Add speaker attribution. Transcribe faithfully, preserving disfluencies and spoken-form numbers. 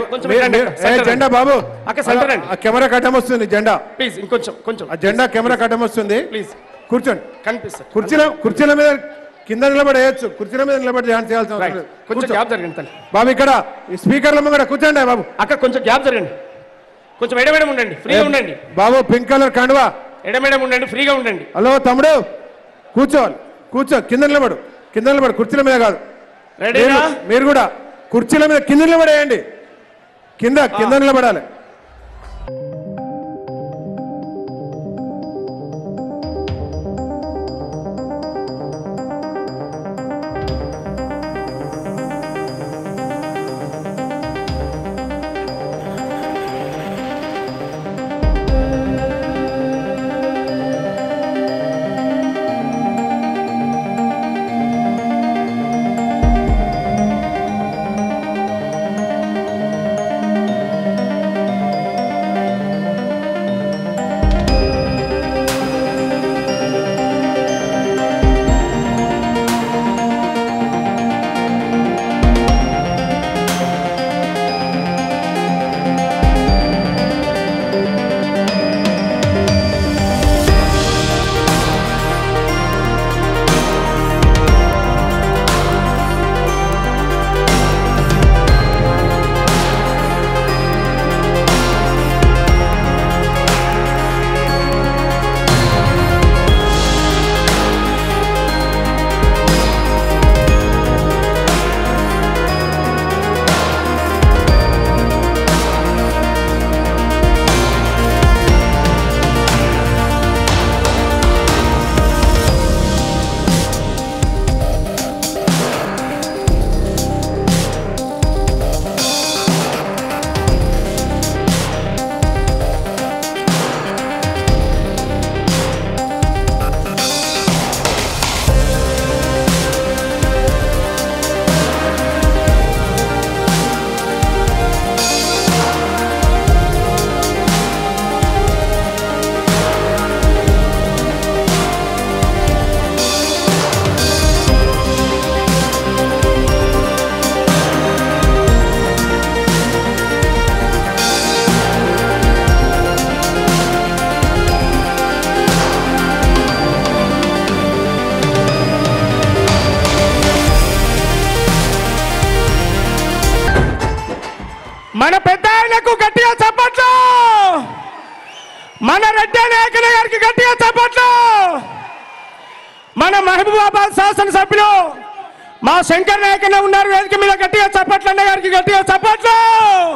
Speaker 1: జెండా బాబు కెమెరా కట్టం వస్తుంది జెండా
Speaker 2: ప్లీజ్ ఇంకొంచెం కొంచెం
Speaker 1: ఆ జెండా కెమెరా కట్టం వస్తుంది
Speaker 2: ప్లీజ్
Speaker 1: కూర్చోండి
Speaker 2: కనిపిస్తుంది
Speaker 1: కుర్చీల కుర్చీల మీద కింద నిలబడి వేయచ్చు కుర్చీల మీద నిలబడి ధ్యానం చేయాల్సిన అవసరం లేదు.
Speaker 2: కొంచెం గ్యాప్ జరగండి తల్లి
Speaker 1: బాబు ఇక్కడ ఈ స్పీకర్ల ముంగడ కూర్చోండి బాబు
Speaker 2: అక్కడ కొంచెం గ్యాప్ జరగండి కొంచెం ఎడమేడం ఉండండి ఫ్రీగా ఉండండి
Speaker 1: బాబు పింక్ కలర్ కండువా
Speaker 2: ఎడమేడం ఉండండి ఫ్రీగా ఉండండి
Speaker 1: హలో తమ్ముడు కూర్చోవాలి కూర్చో కింద నిలబడు కింద నిలబడు కుర్చీల మీద కాదు
Speaker 2: రెడీనా
Speaker 1: మీరు కూడా కుర్చీల మీద కింద నిలబడేయండి కింద కింద నిలబడాలి
Speaker 2: మన పెద్ద ఆయనకు గట్టిగా చప్పట్లు మన రెడ్డి నాయకుల గారికి గట్టిగా చప్పట్లు మన మహబూబాబాద్ శాసనసభ్యులు మా శంకర్ నాయకులు ఉన్నారు వేదిక మీద గట్టిగా చప్పట్లు అన్న గారికి గట్టిగా చప్పట్లు